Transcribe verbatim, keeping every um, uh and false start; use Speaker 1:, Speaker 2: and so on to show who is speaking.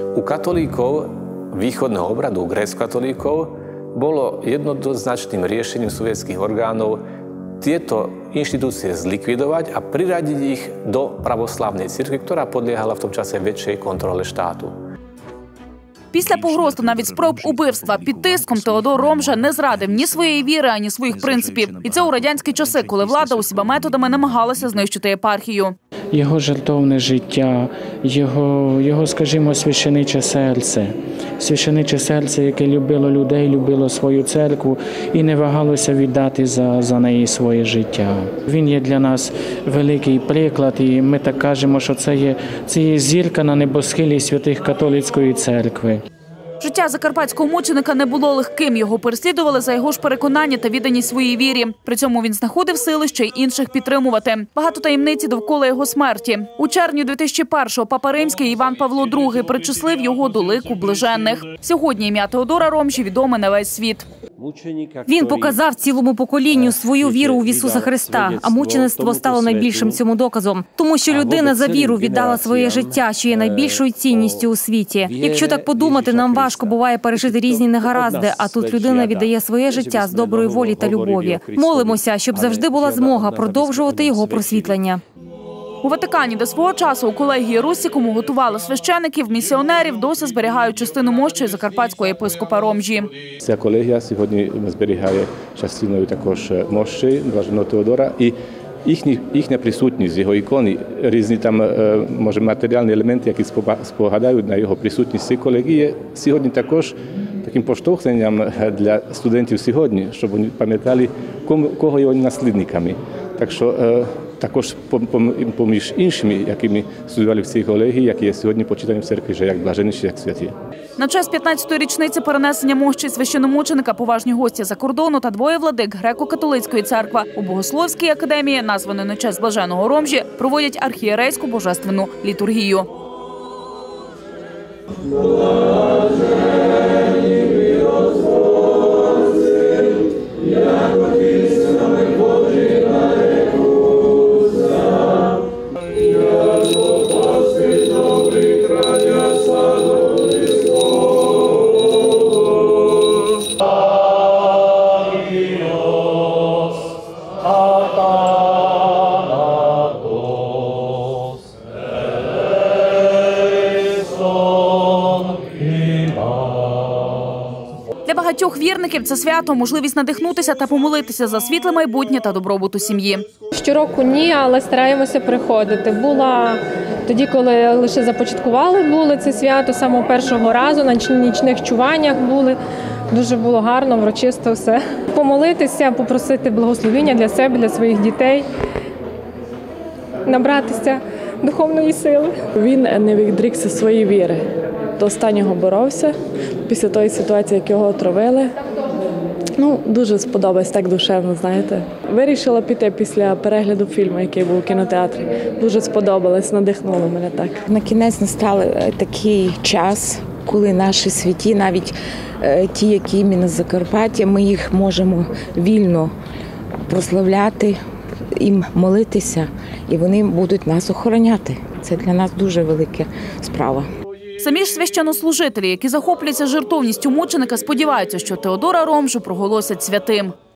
Speaker 1: U katolíkov východného obradu, gréckokatolíkov, bolo jednoznačným riešením sovietských orgánov tieto inštitúcie zlikvidovať a priradiť ich do pravoslávnej cirkvi, ktorá podliehala v tom čase väčšej kontrole štátu.
Speaker 2: Після погроз та навіть спроб убивства під тиском Теодор Ромжа не зрадив ні своєї віри, ані своїх принципів. І це у радянські часи, коли влада усіма методами намагалася знищити єпархію.
Speaker 3: Його жертовне життя, його, його, скажімо, священиче серце. Священиче серце, яке любило людей, любило свою церкву і не вагалося віддати за, за неї своє життя. Він є для нас великий приклад, і ми так кажемо, що це є, це є зірка на небосхилі святих католицької церкви.
Speaker 2: Життя закарпатського мученика не було легким. Його переслідували за його ж переконання та відданість своїй вірі. При цьому він знаходив сили ще й інших підтримувати. Багато таємниці довкола його смерті. У червні дві тисячі першого папа Римський Іван Павло другий причислив його до лику блаженних. Сьогодні ім'я Теодора Ромжі відоме на весь світ.
Speaker 4: Він показав цілому поколінню свою віру у Ісуса Христа, а мучеництво стало найбільшим цьому доказом. Тому що людина за віру віддала своє життя, що є найбільшою цінністю у світі. Якщо так подумати, нам важко буває пережити різні негаразди, а тут людина віддає своє життя з доброї волі та любові. Молимося, щоб завжди була змога продовжувати його просвітлення.
Speaker 2: У Ватикані, де свого часу у колегії Руссікуму готували священиків, місіонерів, досі зберігають частину мощі закарпатського єпископа Ромжі.
Speaker 5: Ця колегія сьогодні зберігає частиною також мощі блаженного Теодора і їхні, їхня присутність, його ікони, різні там, може, матеріальні елементи, які спогадають на його присутність цієї колегії, сьогодні також таким поштовхненням для студентів сьогодні, щоб вони пам'ятали, кого є вони наслідниками. Так що також поміж іншими, якими студували в цій колегії, які є сьогодні почитані в церкві, як блаженніші, як святі.
Speaker 2: На честь п'ятнадцятої річниці перенесення мощі священомученика поважні гості за кордону та двоє владик греко-католицької церкви у Богословській академії, названої на честь блаженого Ромжі, проводять архієрейську божественну літургію. Для багатьох вірників це свято – можливість надихнутися та помолитися за світле майбутнє та добробут у сім'ї.
Speaker 6: Щороку ні, але стараємося приходити. Була тоді, коли лише започаткували були це свято, самого першого разу, на нічних чуваннях були. Дуже було гарно, врочисто все. Помолитися, попросити благословення для себе, для своїх дітей, набратися духовної сили.
Speaker 7: Він не відрікся своєї віри. До останнього боровся, після тої ситуації, як його отравили. Ну, дуже сподобалось, так душевно, знаєте. Вирішила піти після перегляду фільму, який був у кінотеатрі. Дуже сподобалось, надихнуло мене так.
Speaker 8: На кінець настав такий час, коли наші святі, навіть ті, які іменно з Закарпаття, ми їх можемо вільно прославляти, їм молитися, і вони будуть нас охороняти. Це для нас дуже велика справа.
Speaker 2: Самі ж священнослужителі, які захоплюються жертовністю мученика, сподіваються, що Теодора Ромжу проголосять святим.